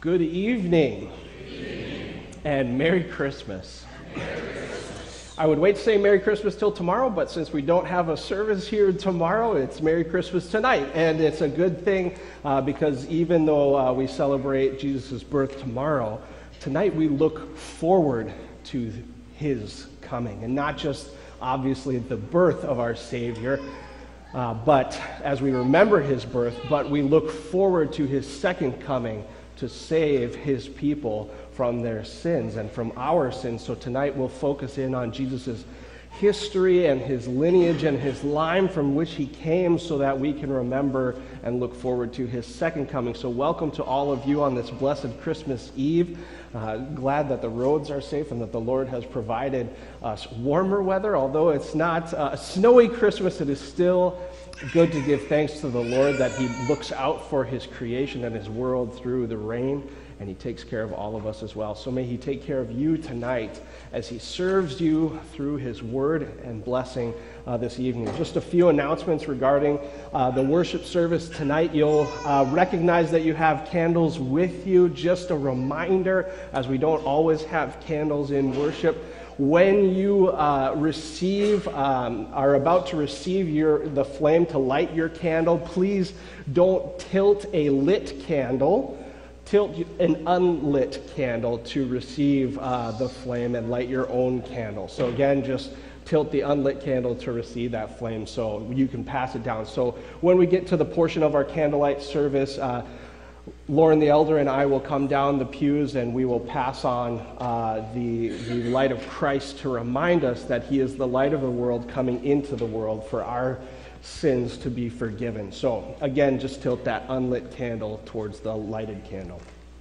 Good evening, and Merry Christmas. I would wait to say Merry Christmas till tomorrow, but since we don't have a service here tomorrow, it's Merry Christmas tonight. And it's a good thing because even though we celebrate Jesus' birth tomorrow, tonight we look forward to his coming. And not just, obviously, the birth of our Savior, but as we remember his birth, but we look forward to his second coming to save his people from their sins and from our sins. So tonight we'll focus in on Jesus' history and his lineage and his line from which he came so that we can remember and look forward to his second coming. So welcome to all of you on this blessed Christmas Eve. Glad that the roads are safe and that the Lord has provided us warmer weather. Although it's not a snowy Christmas, it is still good to give thanks to the Lord that he looks out for his creation and his world through the rain, and he takes care of all of us as well. So may he take care of you tonight as he serves you through his word and blessing this evening. Just a few announcements regarding the worship service tonight. You'll recognize that you have candles with you. Just a reminder, as we don't always have candles in worship, when you are about to receive the flame to light your candle, please don't tilt a lit candle. Tilt an unlit candle to receive the flame and light your own candle. So again, just tilt the unlit candle to receive that flame so you can pass it down. So when we get to the portion of our candlelight service, Lauren the elder and I will come down the pews and we will pass on the light of Christ to remind us that he is the light of the world coming into the world for our sins to be forgiven. So again, just tilt that unlit candle towards the lighted candle.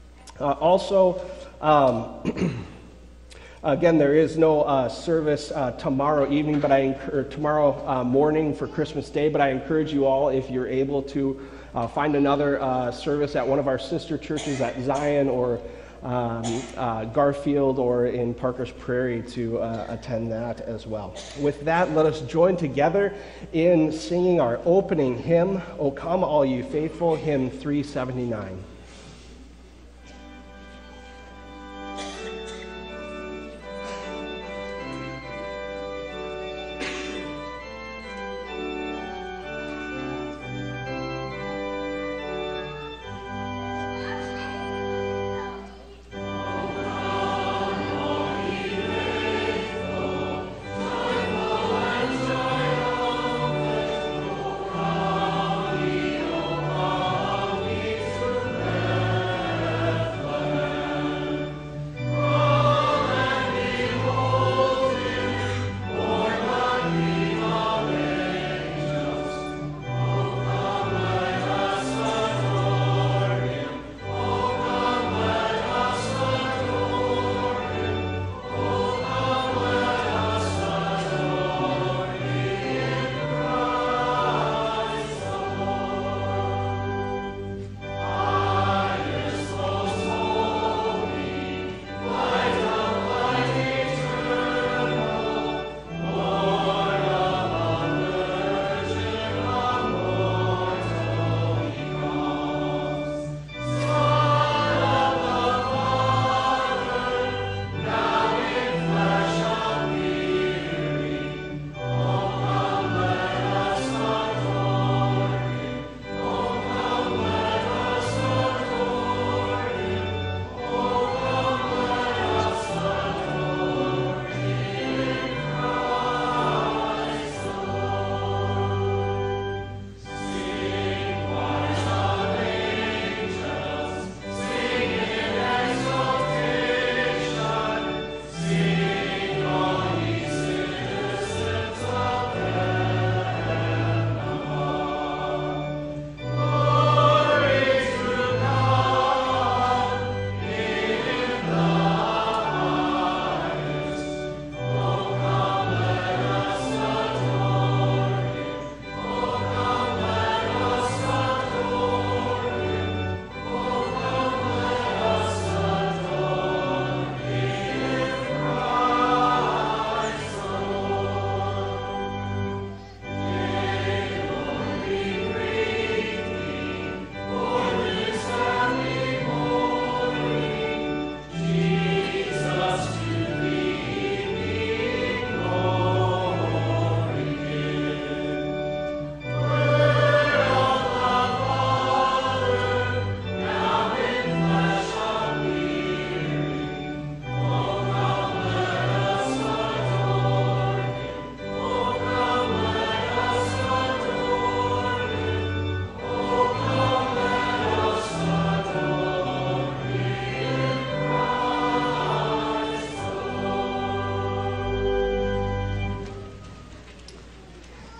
Again, there is no service tomorrow evening, or tomorrow morning for Christmas Day, but I encourage you all, if you're able to, find another service at one of our sister churches at Zion or Garfield or in Parker's Prairie to attend that as well. With that, let us join together in singing our opening hymn, O Come All You Faithful, hymn 379.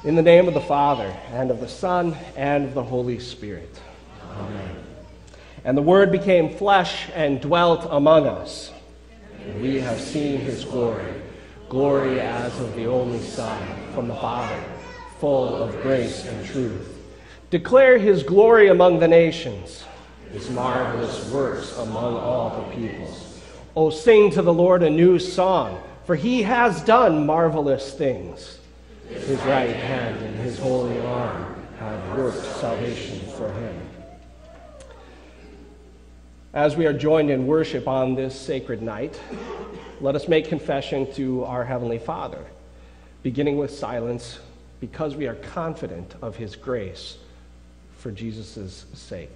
In the name of the Father, and of the Son, and of the Holy Spirit. Amen. And the Word became flesh and dwelt among us. And we have seen his glory, glory as of the only Son from the Father, full of grace and truth. Declare his glory among the nations, his marvelous works among all the peoples. O sing to the Lord a new song, for he has done marvelous things. His right hand and his holy arm have worked salvation for him. As we are joined in worship on this sacred night, let us make confession to our Heavenly Father, beginning with silence, because we are confident of his grace for Jesus' sake.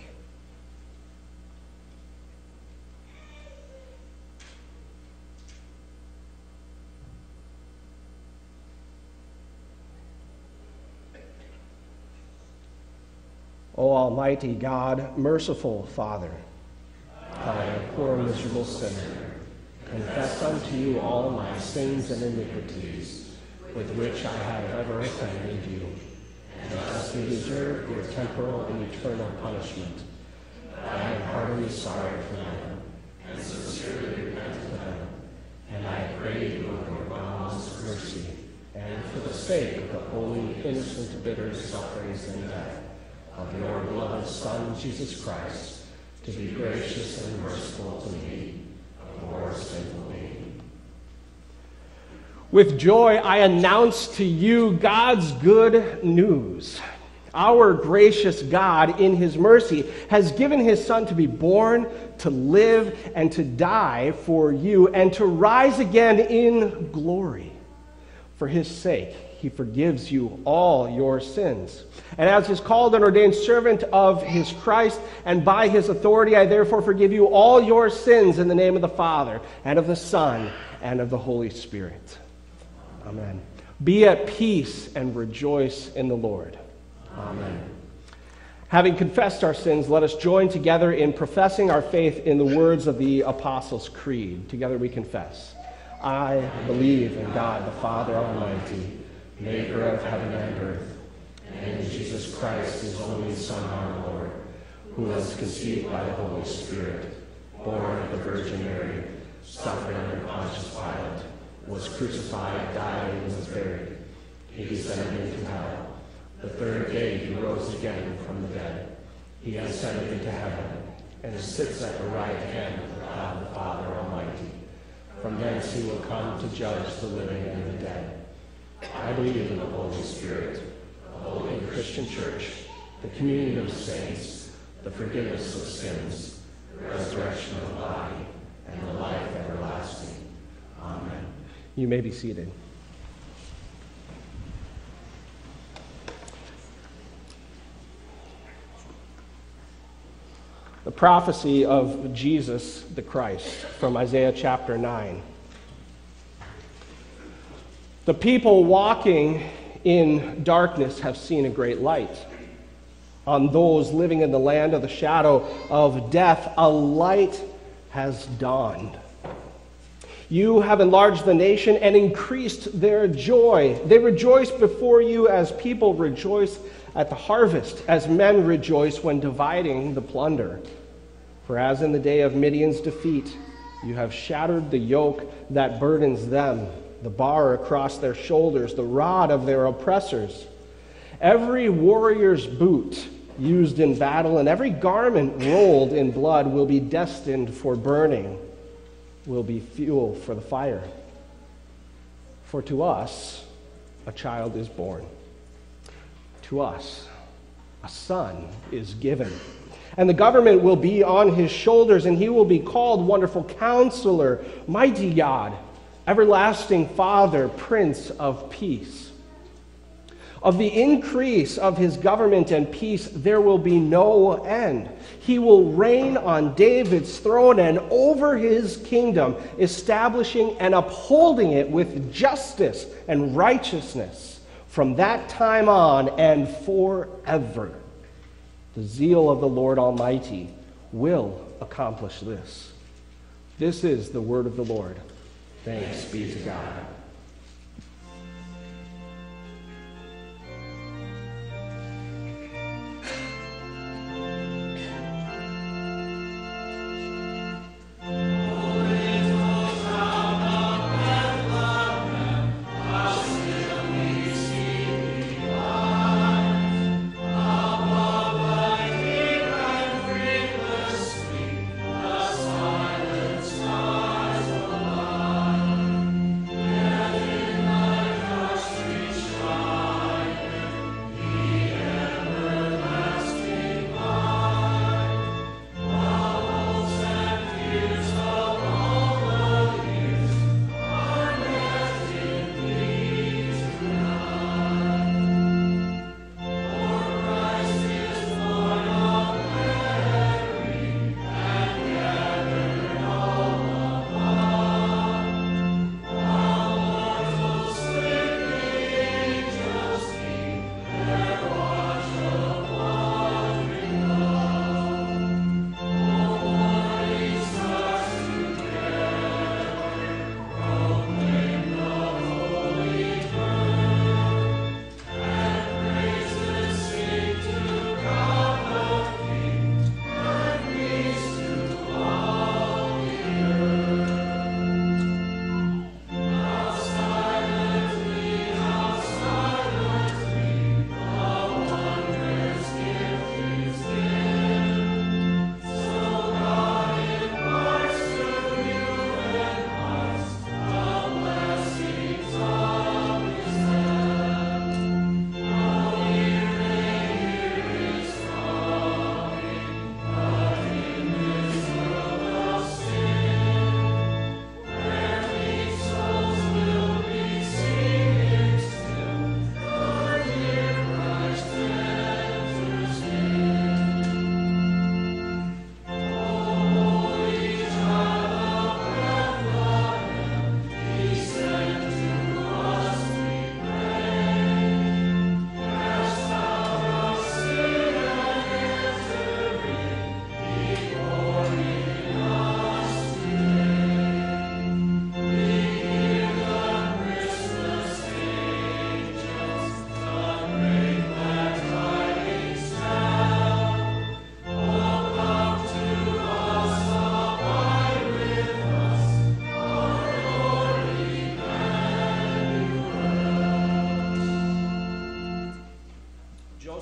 O Almighty God, merciful Father, I, a poor miserable sinner, confess unto you all my sins and iniquities, with which I have ever offended you, and justly deserve your temporal and eternal punishment. I am heartily sorry for them, and sincerely repent of them, and I pray you of your boundless mercy, and for the sake of the holy, innocent, bitter sufferings and death of your beloved Son, Jesus Christ, to be gracious and merciful to me, a poor sinful being. With joy, I announce to you God's good news. Our gracious God, in his mercy, has given his Son to be born, to live, and to die for you, and to rise again in glory. For his sake, he forgives you all your sins. And as his called and ordained servant of his Christ, and by his authority, I therefore forgive you all your sins in the name of the Father, and of the Son, and of the Holy Spirit. Amen. Be at peace and rejoice in the Lord. Amen. Having confessed our sins, let us join together in professing our faith in the words of the Apostles' Creed. Together we confess. I believe in God the Father Almighty, maker of heaven and earth, and in Jesus Christ, his only Son, our Lord, who was conceived by the Holy Spirit, born of the Virgin Mary, suffered under Pontius Pilate, was crucified, died, and was buried. He descended into hell. The third day he rose again from the dead. He ascended into heaven, and sits at the right hand of God the Father Almighty. From thence he will come to judge the living and the dead. I believe in the Holy Spirit, the holy Christian Church, the communion of saints, the forgiveness of sins, the resurrection of the body, and the life everlasting. Amen. You may be seated. The prophecy of Jesus the Christ from Isaiah chapter 9. The people walking in darkness have seen a great light. On those living in the land of the shadow of death, a light has dawned. You have enlarged the nation and increased their joy. They rejoice before you as people rejoice at the harvest, as men rejoice when dividing the plunder. For as in the day of Midian's defeat, you have shattered the yoke that burdens them, the bar across their shoulders, the rod of their oppressors. Every warrior's boot used in battle and every garment rolled in blood will be destined for burning, will be fuel for the fire. For to us a child is born. To us a son is given. And the government will be on his shoulders, and he will be called Wonderful Counselor, Mighty God, Everlasting Father, Prince of Peace. Of the increase of his government and peace there will be no end. He will reign on David's throne and over his kingdom, establishing and upholding it with justice and righteousness from that time on and forever. The zeal of the Lord Almighty will accomplish this. This is the word of the Lord. Thanks be to God.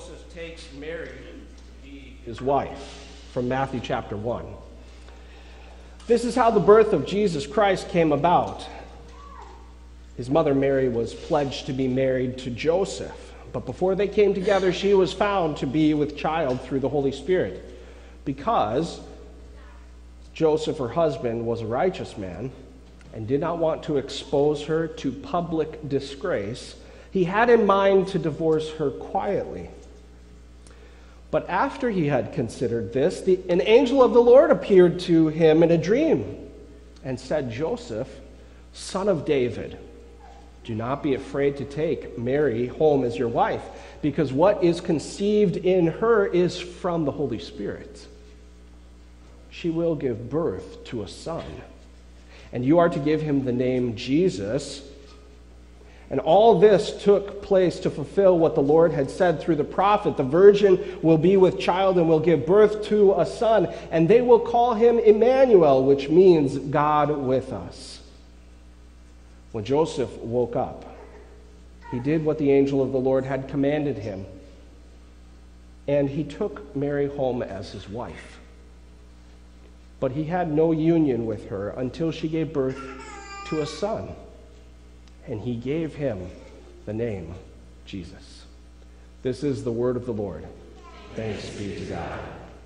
Joseph takes Mary to be his wife, from Matthew chapter 1. This is how the birth of Jesus Christ came about. His mother Mary was pledged to be married to Joseph, but before they came together, she was found to be with child through the Holy Spirit. Because Joseph, her husband, was a righteous man and did not want to expose her to public disgrace, he had in mind to divorce her quietly. But after he had considered this, an angel of the Lord appeared to him in a dream and said, "Joseph, son of David, do not be afraid to take Mary home as your wife, because what is conceived in her is from the Holy Spirit. She will give birth to a son, and you are to give him the name Jesus." And all this took place to fulfill what the Lord had said through the prophet. "The virgin will be with child and will give birth to a son, and they will call him Emmanuel," which means God with us. When Joseph woke up, he did what the angel of the Lord had commanded him, and he took Mary home as his wife. But he had no union with her until she gave birth to a son, and he gave him the name Jesus. This is the word of the Lord. Thanks be to God.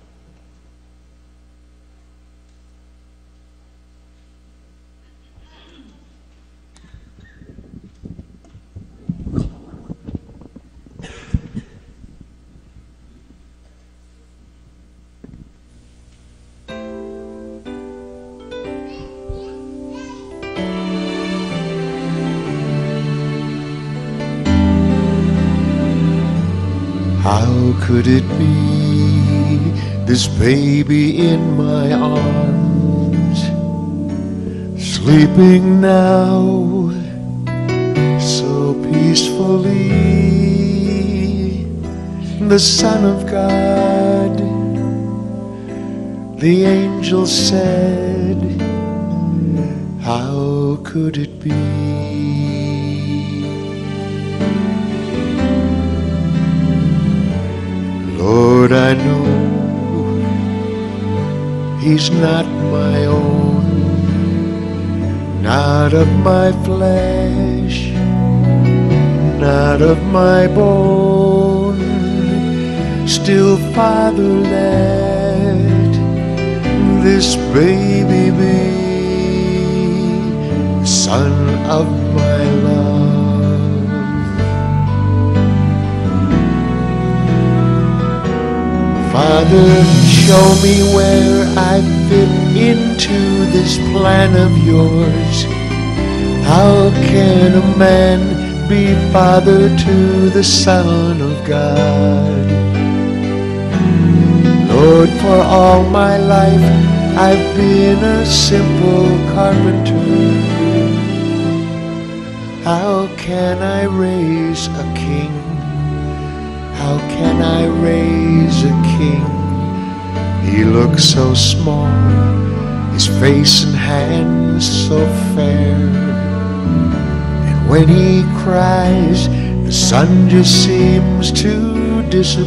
How could it be, this baby in my arms, sleeping now so peacefully, the Son of God, the angel said, how could it be? Lord, I know he's not my own, not of my flesh, not of my bone. Still, Father, let this baby be the son of my love. Father, show me where I fit into this plan of yours. How can a man be father to the Son of God? Lord, for all my life I've been a simple carpenter. How can I raise a king? How can I raise a king? He looks so small, his face and hands so fair. And when he cries, the sun just seems to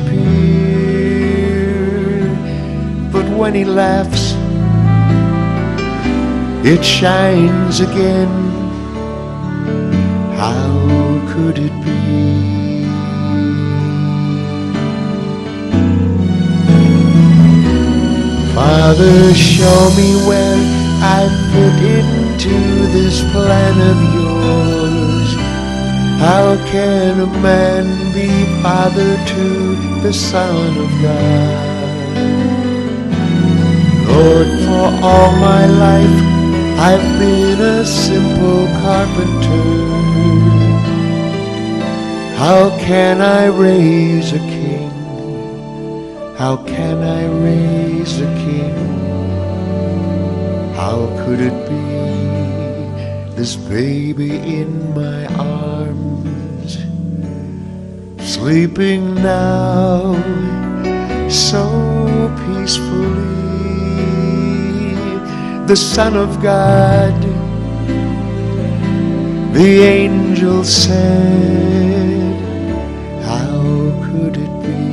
disappear. But when he laughs, it shines again. How could it be? Father, show me where I fit into this plan of yours. How can a man be father to the Son of God? Lord, for all my life I've been a simple carpenter. How can I raise a king? How can I raise a king? How could it be, this baby in my arms, sleeping now so peacefully, the Son of God, the angel said, how could it be?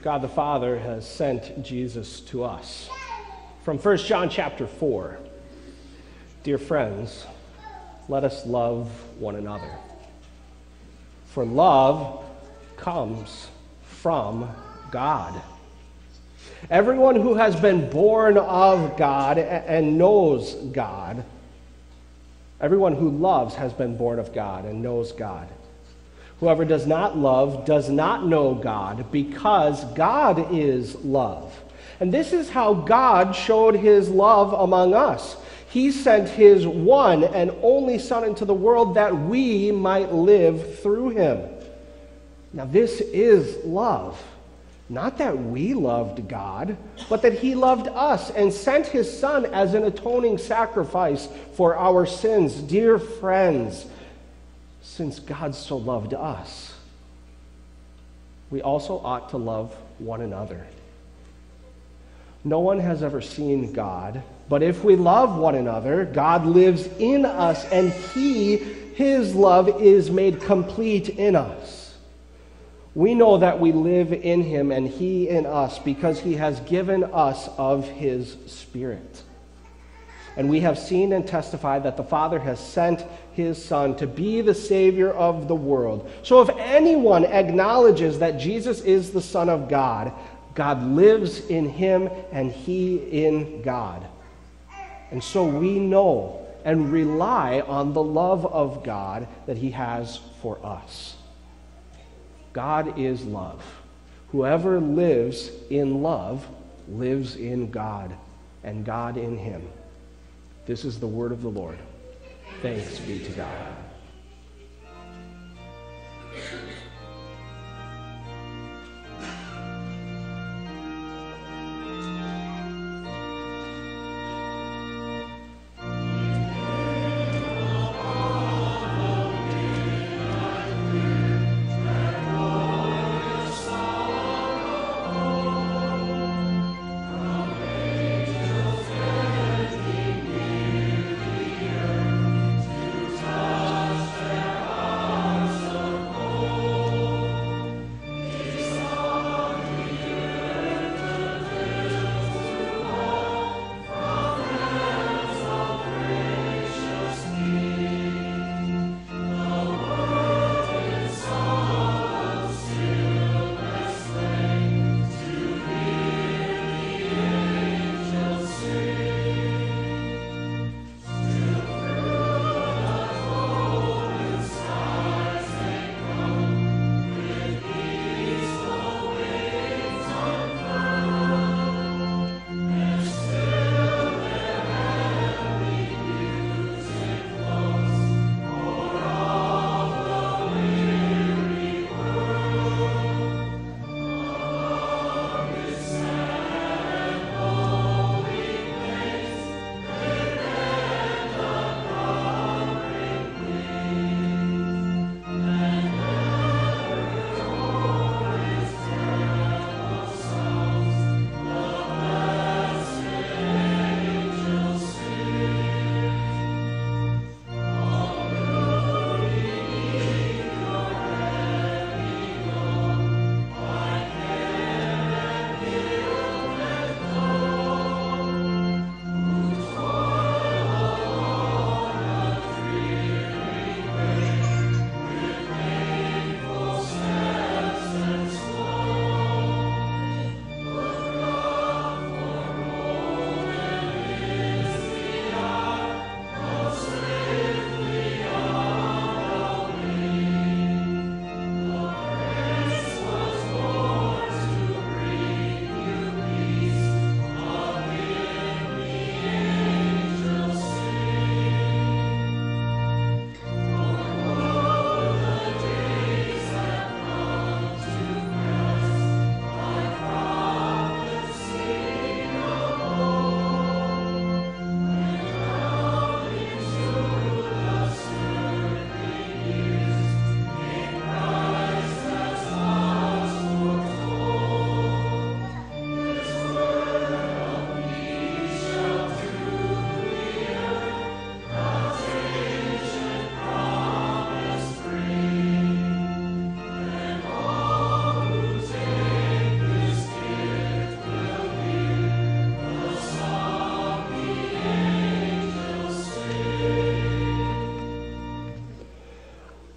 God the Father has sent Jesus to us. From 1 John chapter 4, dear friends, let us love one another. For love comes from God. Everyone who has been born of God and knows God, everyone who loves has been born of God and knows God. Whoever does not love does not know God, because God is love. And this is how God showed his love among us. He sent his one and only Son into the world that we might live through him. Now this is love. Not that we loved God, but that he loved us and sent his Son as an atoning sacrifice for our sins. Dear friends, since God so loved us, we also ought to love one another. No one has ever seen God, but if we love one another, God lives in us, and his love is made complete in us. We know that we live in him and he in us because he has given us of his Spirit. And we have seen and testified that the Father has sent his Son to be the Savior of the world. So if anyone acknowledges that Jesus is the Son of God, God lives in him and he in God. And so we know and rely on the love of God that he has for us. God is love. Whoever lives in love lives in God, and God in him. This is the word of the Lord. Thanks be to God.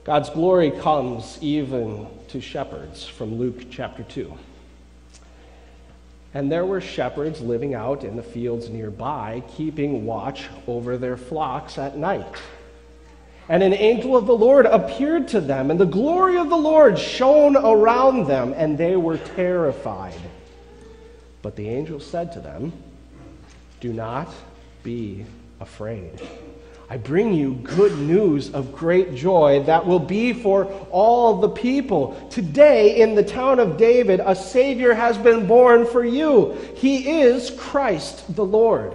God's glory comes even to shepherds from Luke chapter 2. And there were shepherds living out in the fields nearby, keeping watch over their flocks at night. And an angel of the Lord appeared to them, and the glory of the Lord shone around them, and they were terrified. But the angel said to them, "Do not be afraid. I bring you good news of great joy that will be for all the people. Today, in the town of David, a Savior has been born for you. He is Christ the Lord.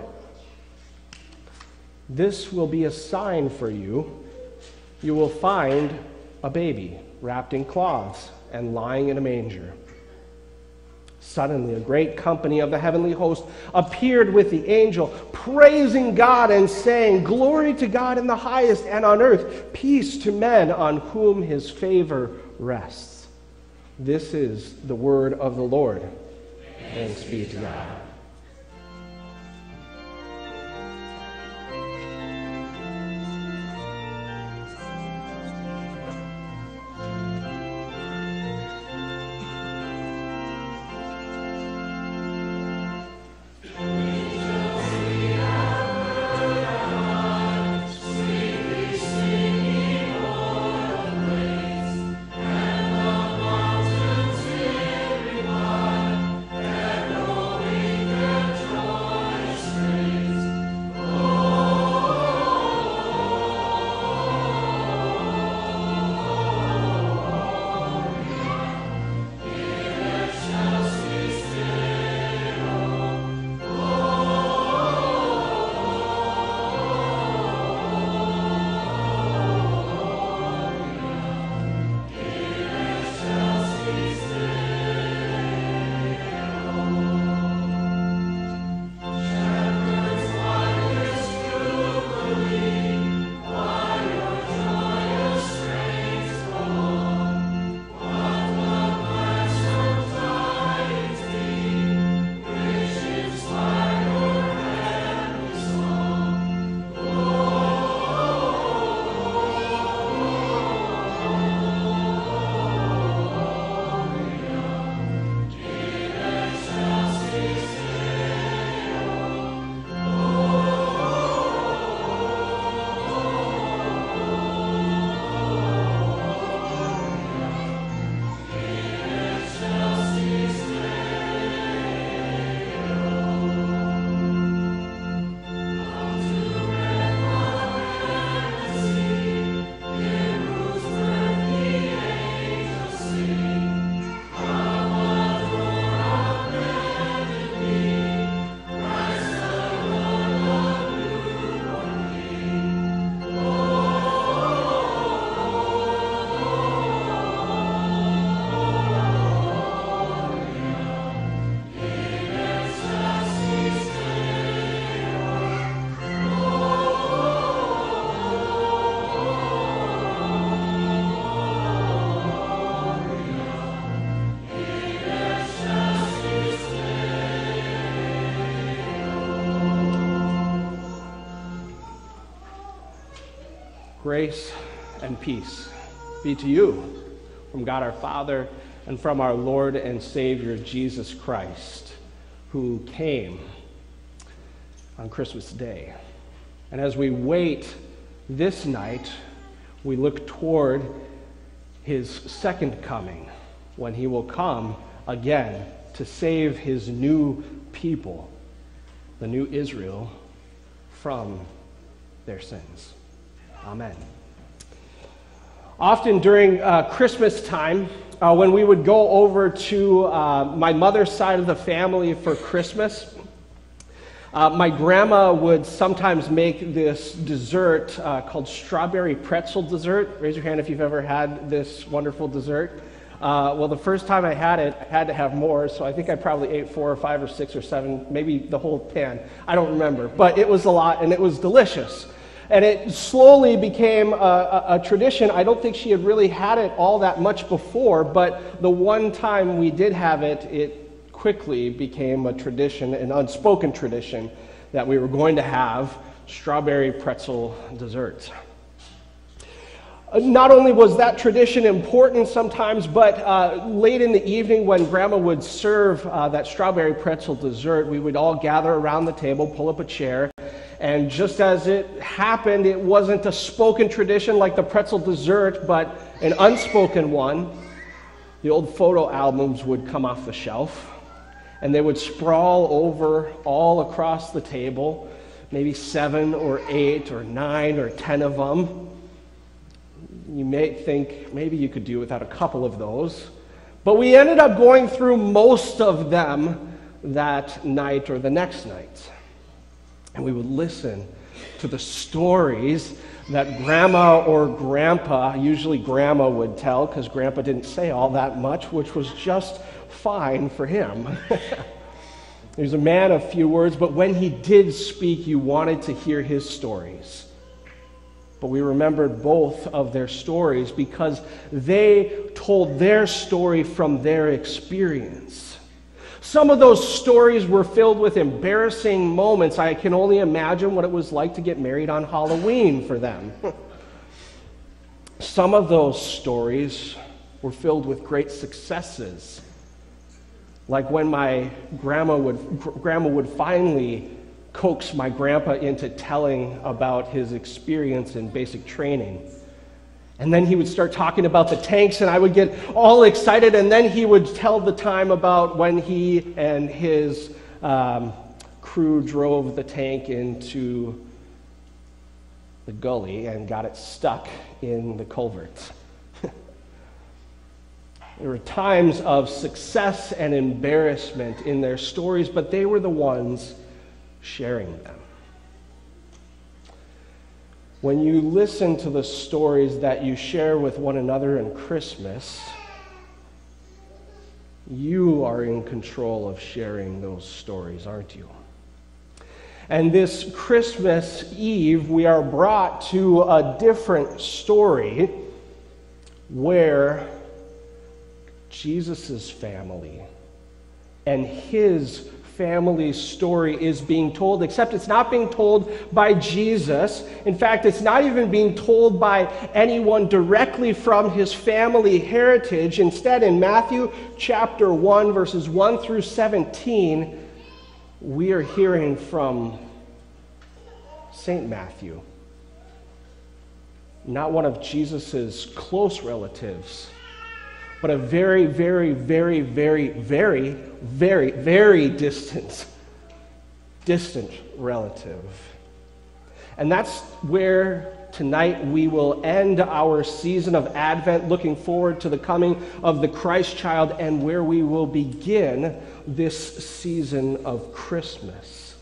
This will be a sign for you. You will find a baby wrapped in cloths and lying in a manger." Suddenly, a great company of the heavenly host appeared with the angel, praising God and saying, "Glory to God in the highest, and on earth peace to men on whom his favor rests." This is the word of the Lord. Thanks be to God. Grace and peace be to you from God our Father and from our Lord and Savior Jesus Christ, who came on Christmas Day. And as we wait this night, we look toward his second coming, when he will come again to save his new people, the new Israel, from their sins. Amen. Often during Christmas time, when we would go over to my mother's side of the family for Christmas, my grandma would sometimes make this dessert called strawberry pretzel dessert. Raise your hand if you've ever had this wonderful dessert. Well, the first time I had it, I had to have more, so I think I probably ate 4 or 5 or 6 or 7, maybe the whole pan. I don't remember, but it was a lot, and it was delicious. And it slowly became a tradition. I don't think she had really had it all that much before, but the one time we did have it, it quickly became a tradition, an unspoken tradition, that we were going to have strawberry pretzel dessert. Not only was that tradition important sometimes, but late in the evening when Grandma would serve that strawberry pretzel dessert, we would all gather around the table, pull up a chair, and just as it happened, it wasn't a spoken tradition like the pretzel dessert, but an unspoken one. The old photo albums would come off the shelf, and they would sprawl over all across the table, maybe 7 or 8 or 9 or 10 of them. You may think maybe you could do without a couple of those, but we ended up going through most of them that night or the next night. And we would listen to the stories that Grandma or Grandpa, usually Grandma, would tell, because Grandpa didn't say all that much, which was just fine for him. He was a man of few words, but when he did speak, you wanted to hear his stories. But we remembered both of their stories because they told their story from their experience. Some of those stories were filled with embarrassing moments. I can only imagine what it was like to get married on Halloween for them. Some of those stories were filled with great successes, like when my grandma would finally coax my grandpa into telling about his experience in basic training. And then he would start talking about the tanks, and I would get all excited, and then he would tell the time about when he and his crew drove the tank into the gully and got it stuck in the culvert. There were times of success and embarrassment in their stories, but they were the ones sharing them. When you listen to the stories that you share with one another in Christmas, you are in control of sharing those stories, aren't you? And this Christmas Eve, we are brought to a different story where Jesus' family and his family's story is being told, except it's not being told by Jesus. In fact, it's not even being told by anyone directly from his family heritage. Instead, in Matthew chapter 1, verses 1 through 17, we are hearing from St. Matthew, not one of Jesus' close relatives, but a very, very, very, very, very, very, very distant relative. And that's where tonight we will end our season of Advent, looking forward to the coming of the Christ child, and where we will begin this season of Christmas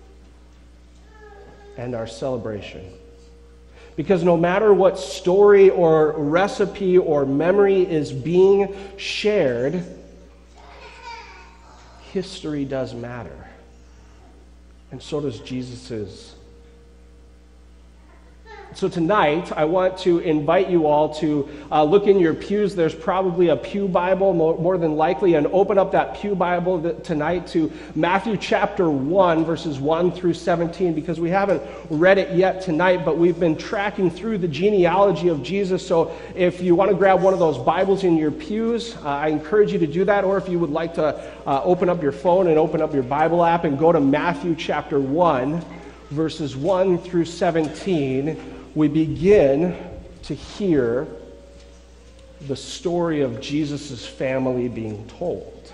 and our celebration. Because no matter what story or recipe or memory is being shared, history does matter. And so does Jesus's. So tonight, I want to invite you all to look in your pews. There's probably a pew Bible, more than likely, and open up that pew Bible tonight to Matthew chapter 1, verses 1 through 17, because we haven't read it yet tonight, but we've been tracking through the genealogy of Jesus. So if you want to grab one of those Bibles in your pews, I encourage you to do that, or if you would like to open up your phone and open up your Bible app and go to Matthew chapter 1, verses 1 through 17, we begin to hear the story of Jesus' family being told.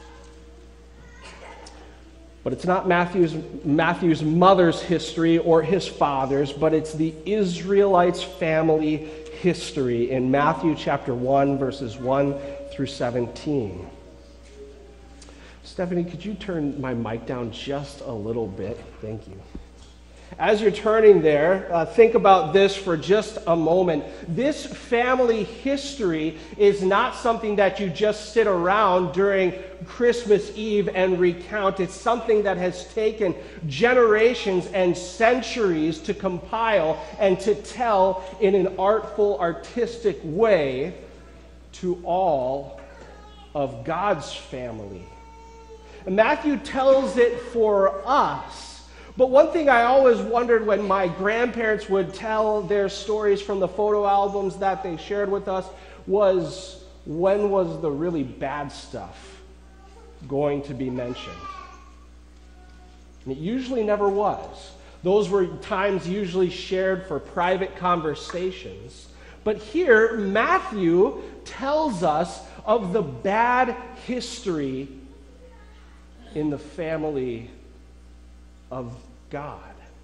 But it's not Matthew's mother's history or his father's, but it's the Israelites' family history in Matthew chapter 1, verses 1 through 17. Stephanie, could you turn my mic down just a little bit? Thank you. As you're turning there, think about this for just a moment. This family history is not something that you just sit around during Christmas Eve and recount. It's something that has taken generations and centuries to compile and to tell in an artful, artistic way to all of God's family. And Matthew tells it for us, But one thing I always wondered when my grandparents would tell their stories from the photo albums that they shared with us was, when was the really bad stuff going to be mentioned? And it usually never was. Those were times usually shared for private conversations. But here, Matthew tells us of the bad history in the family of God,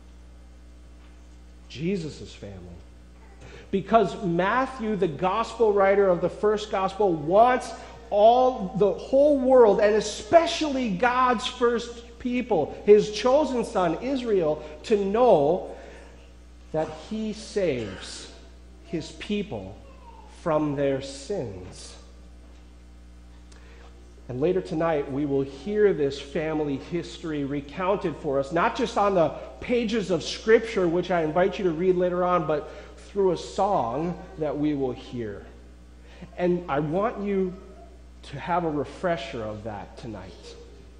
Jesus' family. Because Matthew, the gospel writer of the first gospel, wants the whole world, and especially God's first people, his chosen son, Israel, to know that he saves his people from their sins. And later tonight, we will hear this family history recounted for us, not just on the pages of Scripture, which I invite you to read later on, but through a song that we will hear. And I want you to have a refresher of that tonight.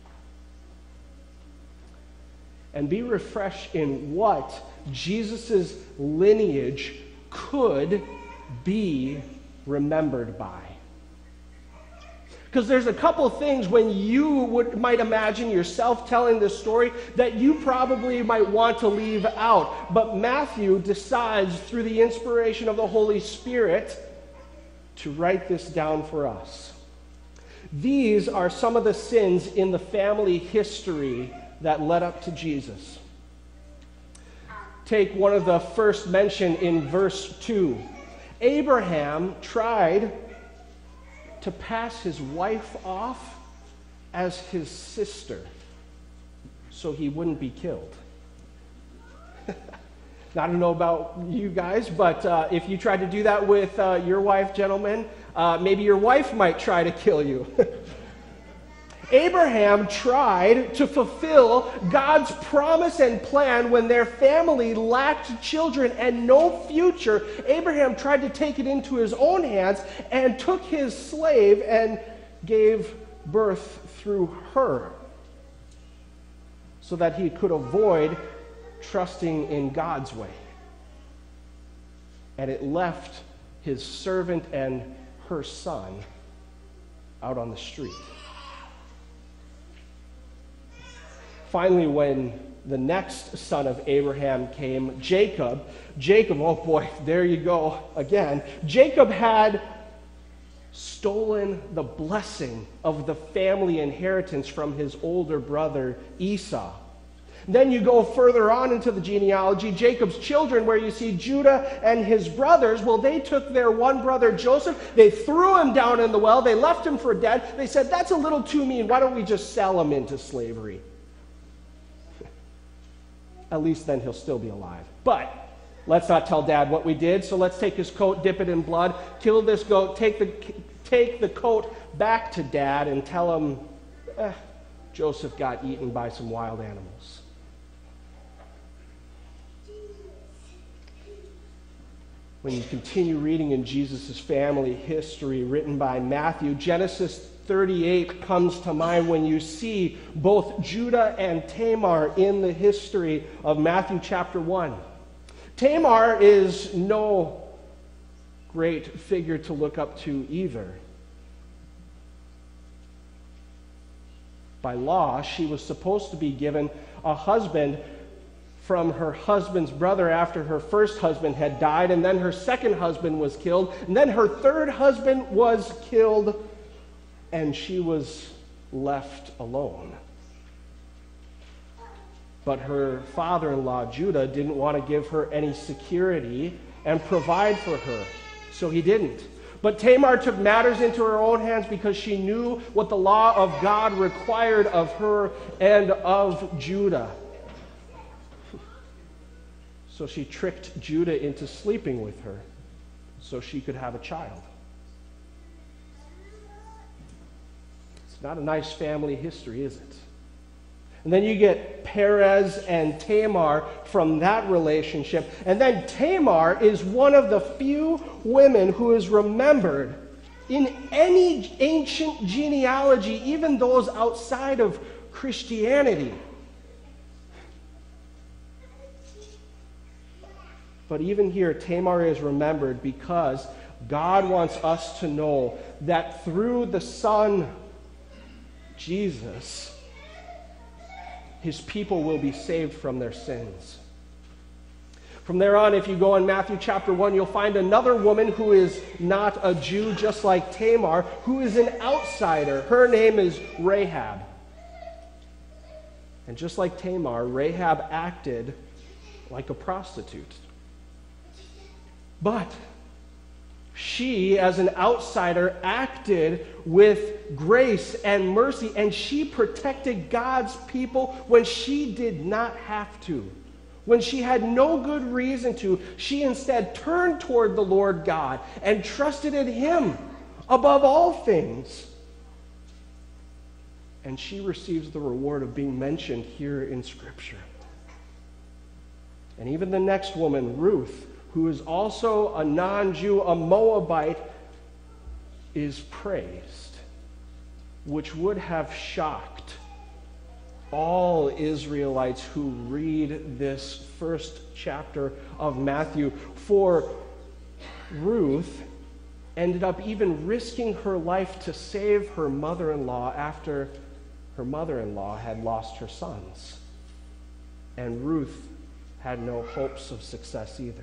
And be refreshed in what Jesus' lineage could be remembered by. Because there's a couple things when you might imagine yourself telling this story that you probably might want to leave out. But Matthew decides, through the inspiration of the Holy Spirit, to write this down for us. These are some of the sins in the family history that led up to Jesus. Take one of the first mentioned in verse 2. Abraham tried to pass his wife off as his sister so he wouldn't be killed. I don't know about you guys, but if you tried to do that with your wife, gentlemen, maybe your wife might try to kill you. Abraham tried to fulfill God's promise and plan when their family lacked children and no future. Abraham tried to take it into his own hands and took his slave and gave birth through her so that he could avoid trusting in God's way. And it left his servant and her son out on the street. Finally, when the next son of Abraham came, Jacob, oh boy, there you go again. Jacob had stolen the blessing of the family inheritance from his older brother Esau. Then you go further on into the genealogy, Jacob's children, where you see Judah and his brothers. Well, they took their one brother Joseph, they threw him down in the well, they left him for dead. They said, that's a little too mean, why don't we just sell him into slavery? At least then he'll still be alive. But let's not tell Dad what we did, so let's take his coat, dip it in blood, kill this goat, take the coat back to Dad and tell him, Joseph got eaten by some wild animals. When you continue reading in Jesus' family history written by Matthew, Genesis 38 comes to mind when you see both Judah and Tamar in the history of Matthew chapter 1. Tamar is no great figure to look up to either. By law, she was supposed to be given a husband from her husband's brother after her first husband had died, and then her second husband was killed, and then her third husband was killed, and she was left alone. But her father-in-law, Judah, didn't want to give her any security and provide for her, so he didn't. But Tamar took matters into her own hands because she knew what the law of God required of her and of Judah. So she tricked Judah into sleeping with her so she could have a child. It's not a nice family history, is it? And then you get Perez and Tamar from that relationship. And then Tamar is one of the few women who is remembered in any ancient genealogy, even those outside of Christianity. But even here, Tamar is remembered because God wants us to know that through the Son, Jesus, his people will be saved from their sins. From there on, if you go in Matthew chapter 1, you'll find another woman who is not a Jew, just like Tamar, who is an outsider. Her name is Rahab. And just like Tamar, Rahab acted like a prostitute. But she, as an outsider, acted with grace and mercy, and she protected God's people when she did not have to. When she had no good reason to, she instead turned toward the Lord God and trusted in him above all things. And she receives the reward of being mentioned here in Scripture. And even the next woman, Ruth, who is also a non-Jew, a Moabite, is praised, which would have shocked all Israelites who read this first chapter of Matthew. For Ruth ended up even risking her life to save her mother-in-law after her mother-in-law had lost her sons. And Ruth had no hopes of success either.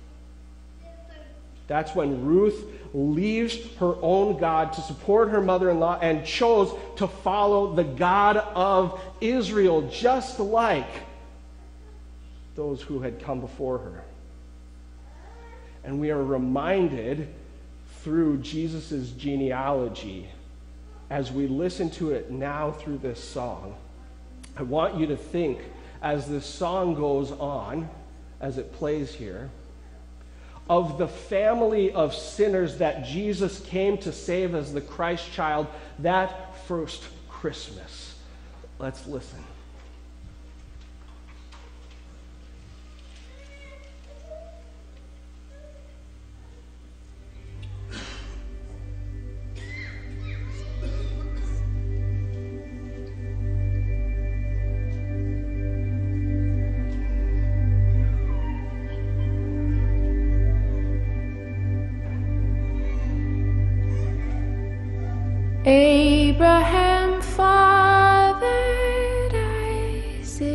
That's when Ruth leaves her own God to support her mother-in-law and chose to follow the God of Israel, just like those who had come before her. And we are reminded through Jesus' genealogy, as we listen to it now through this song. I want you to think, as this song goes on, as it plays here, of the family of sinners that Jesus came to save as the Christ child that first Christmas. Let's listen. Abraham fathered Isaac,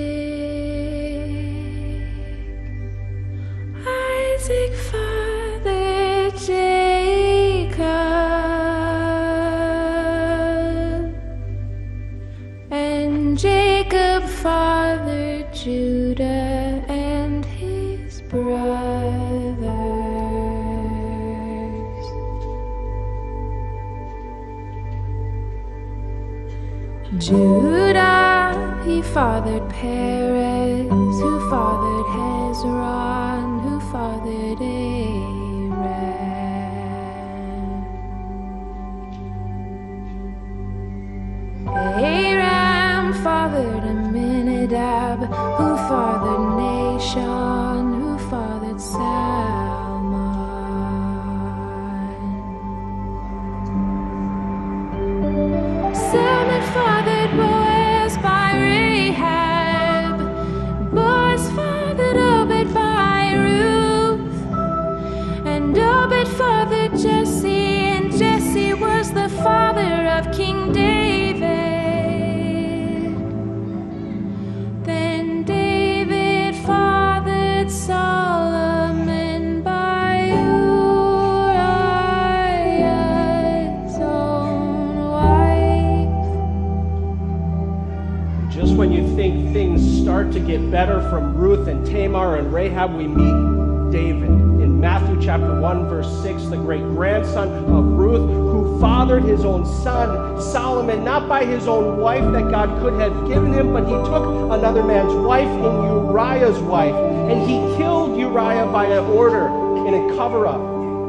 Isaac fathered Jacob, and Jacob fathered Judah and his brothers. Judah, he fathered Perez, who fathered Hezron, who fathered Aram. Aram fathered Amminadab, who fathered Nahshon, who fathered Salmon. Salmon fathered Boaz by Rahab, Boaz fathered Obed by Ruth, and Obed fathered Jesse, and Jesse was the father of King David. Then David fathered Solomon by Uriah's own wife. Just when you think things start to get better from Ruth and Tamar and Rahab, we meet David in Matthew chapter 1, verse 6, the great-grandson of Ruth, who fathered his own son, Solomon, not by his own wife that God could have given him, but he took another man's wife in Uriah's wife, and he killed Uriah by an order in a cover-up.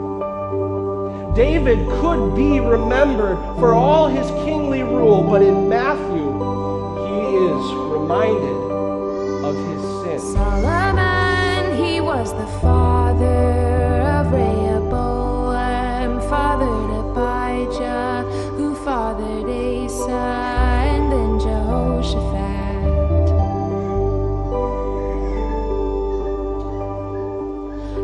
David could be remembered for all his kingly rule, but in Matthew, he is reminded of his sin. Solomon, he was the father of Rehoboam, fathered Abijah, who fathered Asa, and then Jehoshaphat.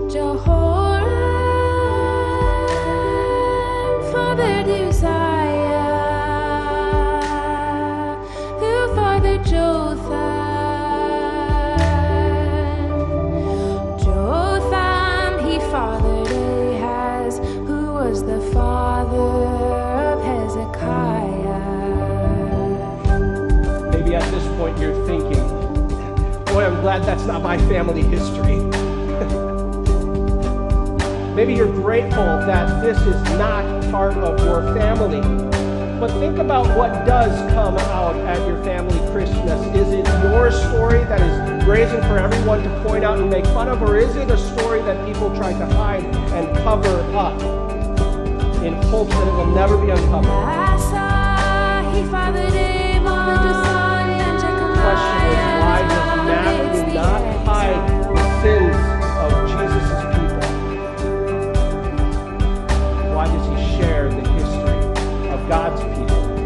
moment you're thinking, boy, I'm glad that's not my family history. Maybe you're grateful that this is not part of your family. But think about what does come out at your family Christmas. Is it your story that is brazen for everyone to point out and make fun of, or is it a story that people try to hide and cover up in hopes that it will never be uncovered? The question is, why does Matthew not hide the sins of Jesus' people? Why does he share the history of God's people?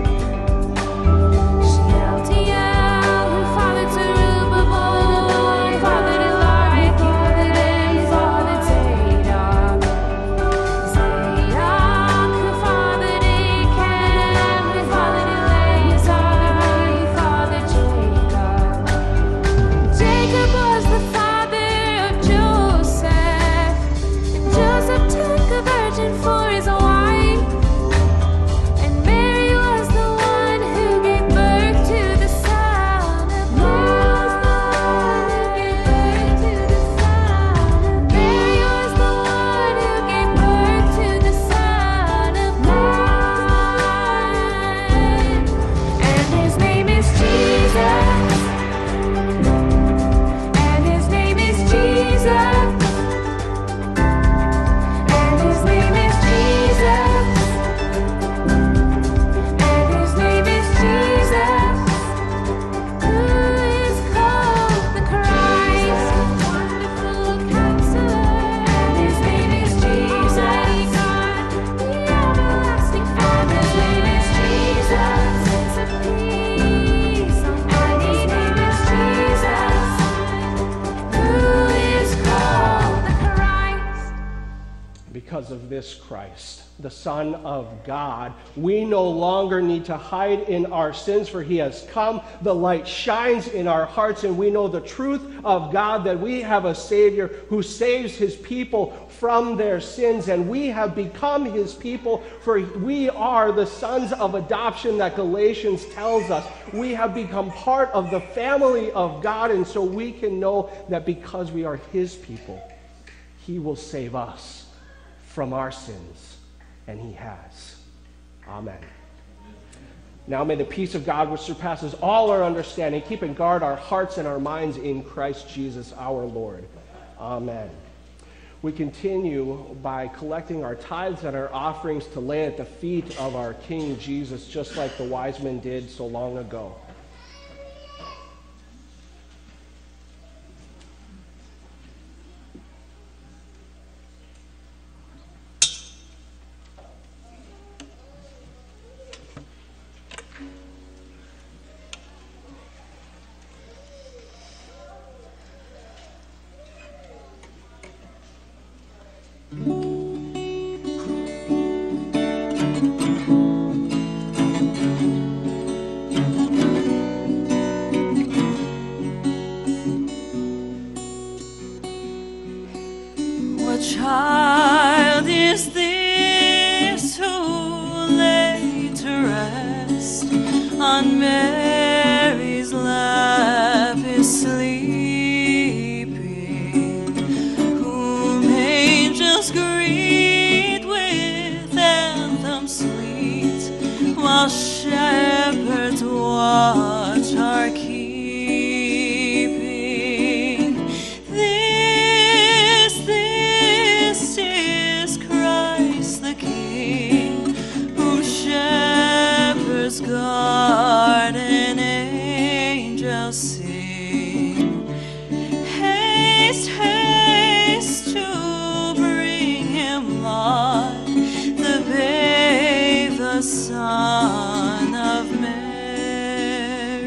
Because of this Christ, the Son of God, we no longer need to hide in our sins, for he has come. The light shines in our hearts, and we know the truth of God, that we have a Savior who saves his people from their sins, and we have become his people, for we are the sons of adoption that Galatians tells us. We have become part of the family of God, and so we can know that because we are his people, he will save us from our sins, and he has. Amen. Now may the peace of God, which surpasses all our understanding, keep and guard our hearts and our minds in Christ Jesus our Lord. Amen. We continue by collecting our tithes and our offerings to lay at the feet of our King Jesus, just like the wise men did so long ago. Child is this who lay to rest on Mary's lap is sleeping, whom angels greet with anthems sweet, while shepherds watch our keeping. God and angels sing, haste, haste to bring him light, the babe, the Son of Mary.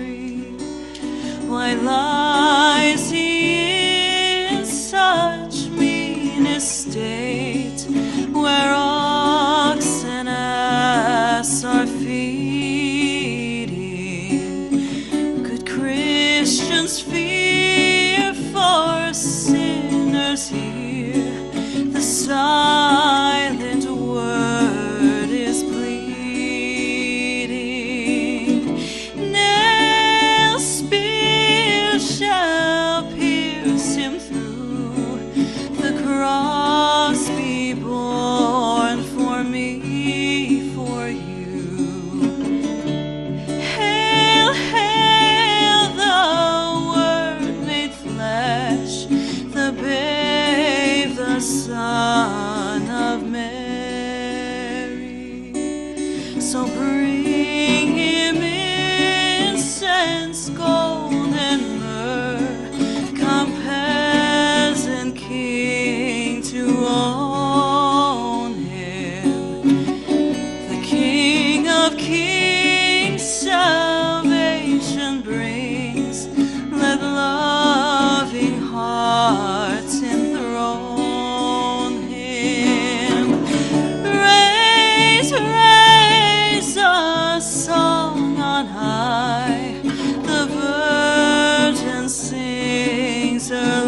So bring him incense, gold, and myrrh. Come, peasant king, to own him. The King of kings, salvation brings. Let loving hearts enthrone him. Raise, raise a song on high. The virgin sings her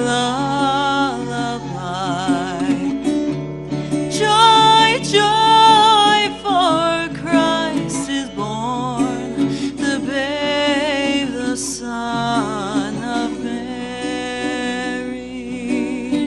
lullaby. Joy, joy, for Christ is born, the babe, the Son of Mary.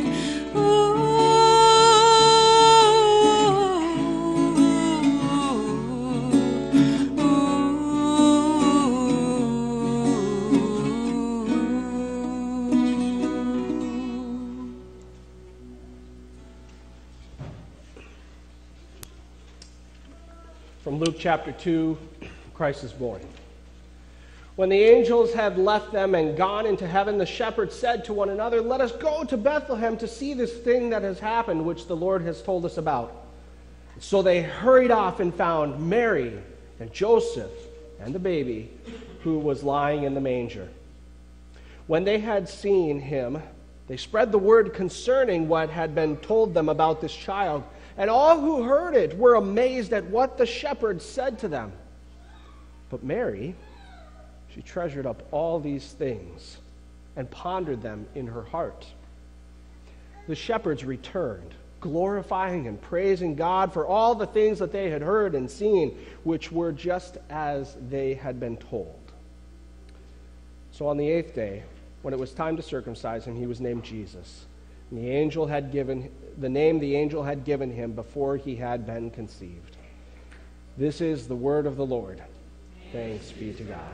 From Luke chapter 2, Christ is born. When the angels had left them and gone into heaven, the shepherds said to one another, "Let us go to Bethlehem to see this thing that has happened, which the Lord has told us about." So they hurried off and found Mary and Joseph and the baby who was lying in the manger. When they had seen him, they spread the word concerning what had been told them about this child. And all who heard it were amazed at what the shepherds said to them. But Mary, she treasured up all these things and pondered them in her heart. The shepherds returned, glorifying and praising God for all the things that they had heard and seen, which were just as they had been told. So on the 8th day, when it was time to circumcise him, he was named Jesus. And the angel had given the name the angel had given him before he had been conceived. This is the word of the Lord. Thanks be to God.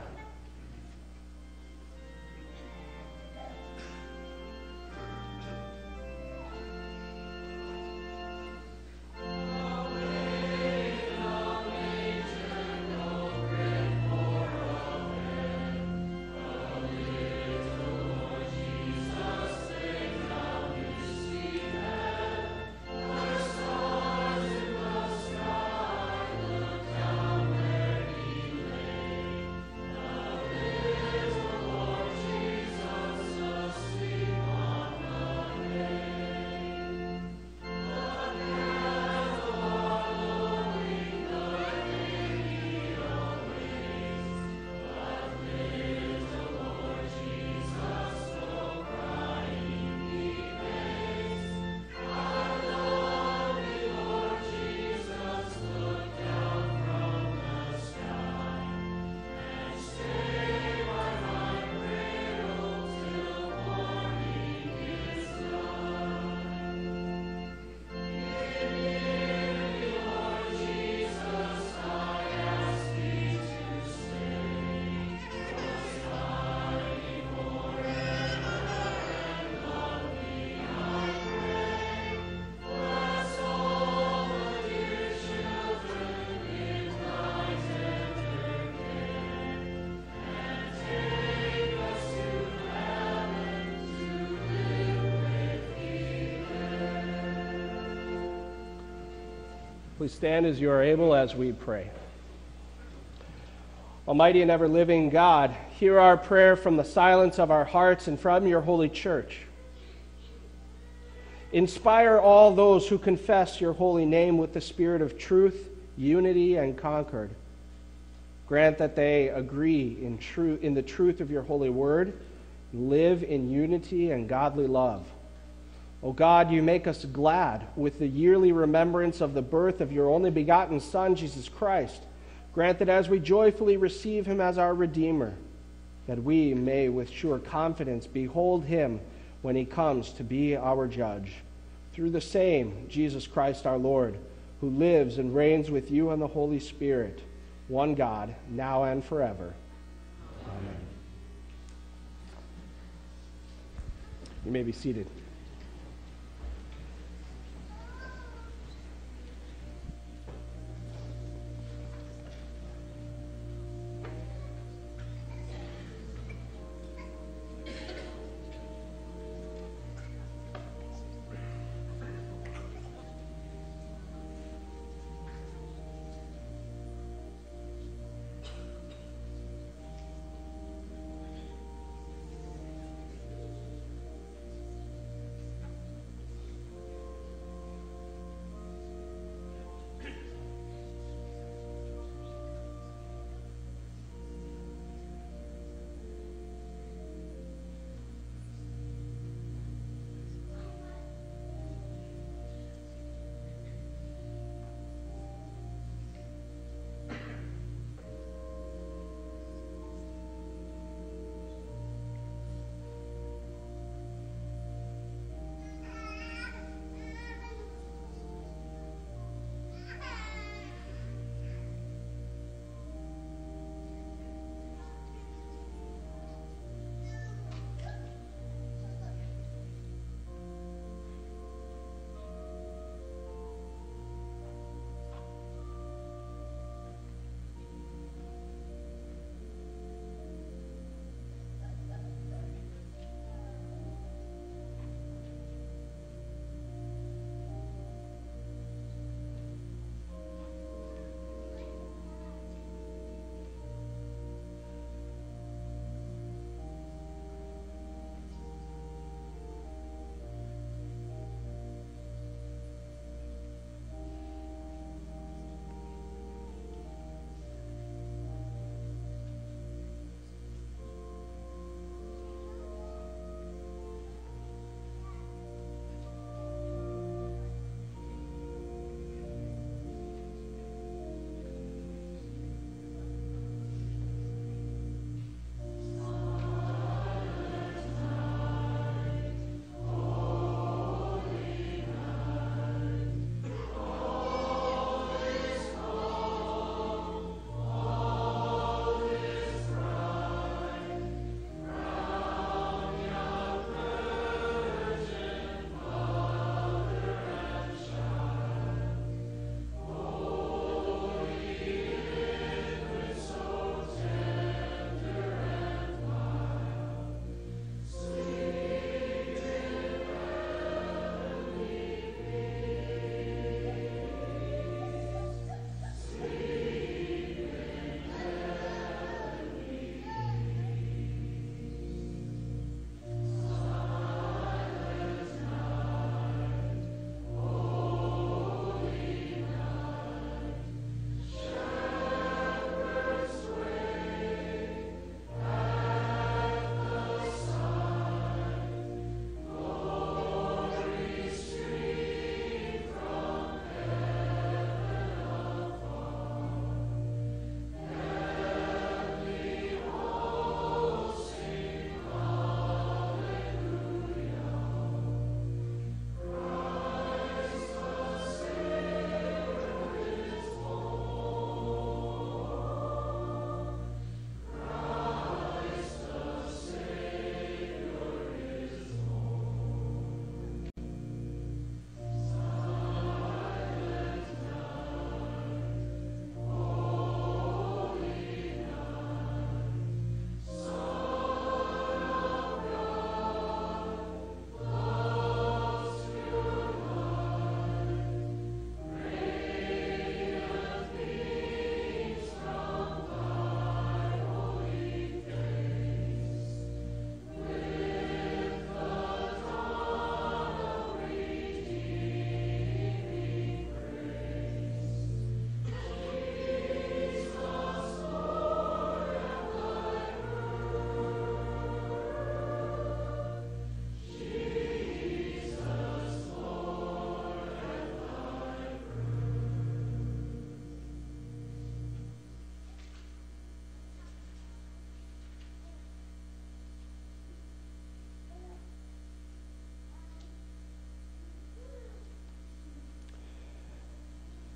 Please stand as you are able as we pray. Almighty and ever-living God, hear our prayer from the silence of our hearts and from your holy church. Inspire all those who confess your holy name with the spirit of truth, unity, and concord. Grant that they agree in the truth of your holy word, and live in unity and godly love. O God, you make us glad with the yearly remembrance of the birth of your only begotten Son, Jesus Christ. Grant that as we joyfully receive him as our Redeemer, that we may with sure confidence behold him when he comes to be our judge. Through the same Jesus Christ our Lord, who lives and reigns with you and the Holy Spirit, one God, now and forever. Amen. You may be seated.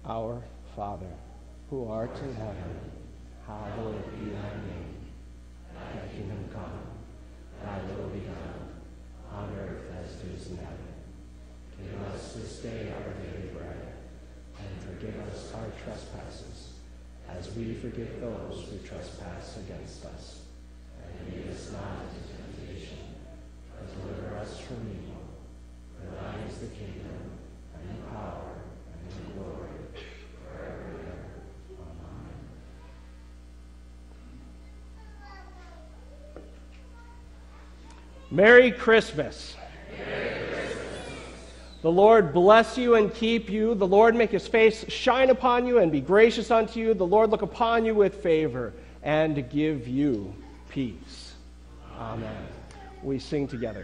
Our Father, who art in heaven, hallowed be thy name. Thy kingdom come, thy will be done, on earth as it is in heaven. Give us this day our daily bread, and forgive us our trespasses, as we forgive those who trespass against us. And lead us not into temptation, but deliver us from evil. For thine is the kingdom, and the power, and the glory, forever and ever. Amen. Merry Christmas. The Lord bless you and keep you. The Lord make his face shine upon you and be gracious unto you. The Lord look upon you with favor and give you peace. Amen. We sing together.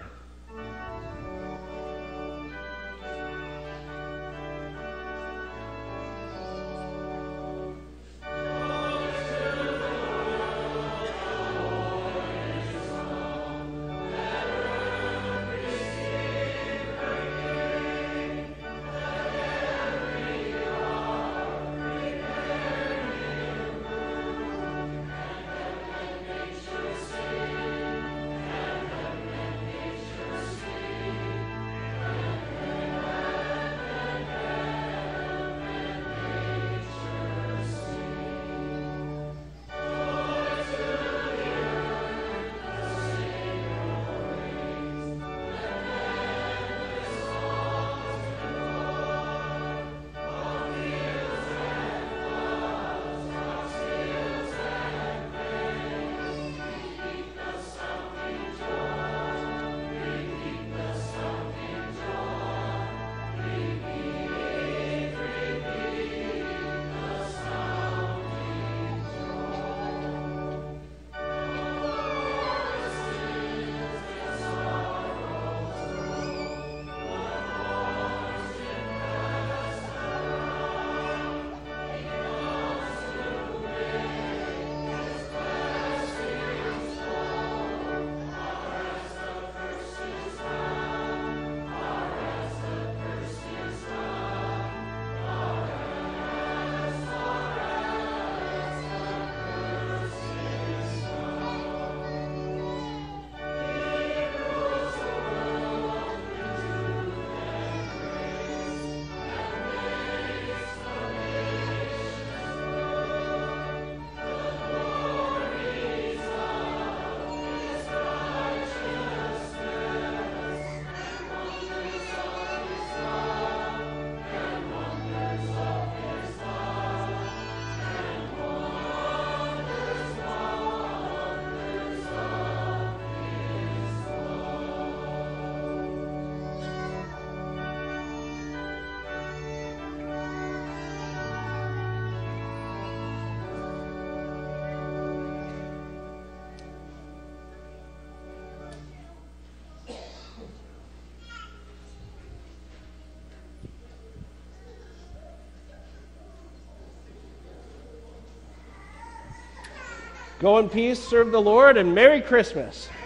Go in peace, serve the Lord, and Merry Christmas.